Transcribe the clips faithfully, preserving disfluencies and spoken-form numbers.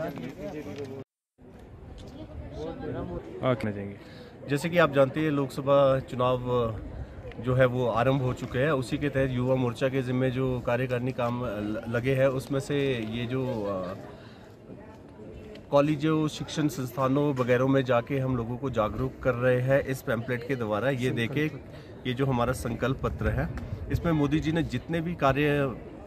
चाहेंगे। जैसे कि आप जानते हैं लोकसभा चुनाव जो है वो आरंभ हो चुके हैं, उसी के तहत युवा मोर्चा के जिम्मे जो कार्यकारिणी काम लगे हैं उसमें से ये जो कॉलेजों शिक्षण संस्थानों वगैरह में जाके हम लोगों को जागरूक कर रहे हैं इस पैम्पलेट के द्वारा। ये देखे ये जो हमारा संकल्प पत्र है, इसमें मोदी जी ने जितने भी कार्य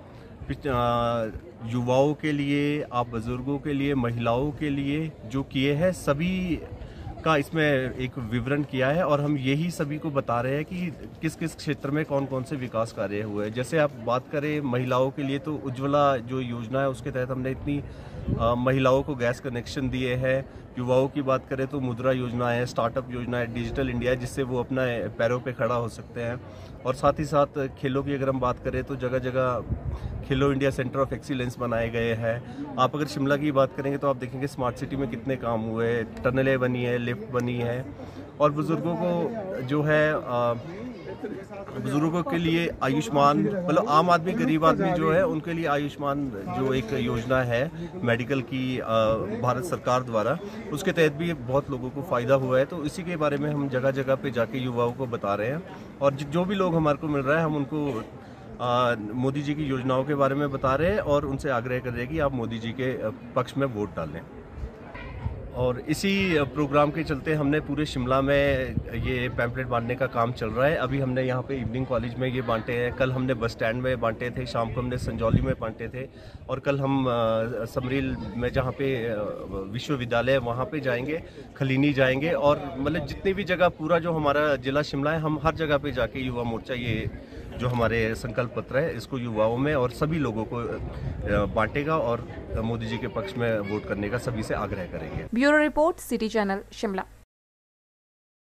युवाओं के लिए, आप बुजुर्गों के लिए, महिलाओं के लिए जो किए हैं सभी का इसमें एक विवरण किया है और हम यही सभी को बता रहे हैं कि किस किस क्षेत्र में कौन कौन से विकास कार्य हुए हैं। जैसे आप बात करें महिलाओं के लिए तो उज्ज्वला जो योजना है उसके तहत हमने इतनी आ, महिलाओं को गैस कनेक्शन दिए हैं। युवाओं की बात करें तो मुद्रा योजना है, स्टार्टअप योजना है, डिजिटल इंडिया है जिससे वो अपना पैरों पे खड़ा हो सकते हैं। और साथ ही साथ खेलों की अगर हम बात करें तो जगह जगह खेलो इंडिया सेंटर ऑफ एक्सीलेंस बनाए गए हैं। आप अगर शिमला की बात करेंगे तो आप देखेंगे स्मार्ट सिटी में कितने काम हुए, टनलें बनी है, लिफ्ट बनी है। और बुजुर्गों को जो है आ, बुजुर्गों के लिए आयुष्मान, मतलब आम आदमी गरीब आदमी जो है उनके लिए आयुष्मान जो एक योजना है मेडिकल की भारत सरकार द्वारा, उसके तहत भी बहुत लोगों को फायदा हुआ है। तो इसी के बारे में हम जगह जगह पे जाके युवाओं को बता रहे हैं और जो भी लोग हमारे को मिल रहा है हम उनको आ, मोदी जी की योजनाओं के बारे में बता रहे हैं और उनसे आग्रह कर रहे हैं कि आप मोदी जी के पक्ष में वोट डालें। और इसी प्रोग्राम के चलते हमने पूरे शिमला में ये पैम्पलेट बांटने का काम चल रहा है। अभी हमने यहाँ पे इवनिंग कॉलेज में ये बांटे हैं, कल हमने बस स्टैंड में बांटे थे, शाम को हमने संजौली में बांटे थे और कल हम समरील में जहाँ पे विश्वविद्यालय है वहाँ पे जाएंगे, खलीनी जाएंगे और मतलब जितनी भी जगह पूरा जो हमारा जिला शिमला है हम हर जगह पे जाके युवा मोर्चा ये जो हमारे संकल्प पत्र है इसको युवाओं में और सभी लोगों को बांटेगा और मोदी जी के पक्ष में वोट करने का सभी से आग्रह करेंगे। Bureau report, city channel Shimla.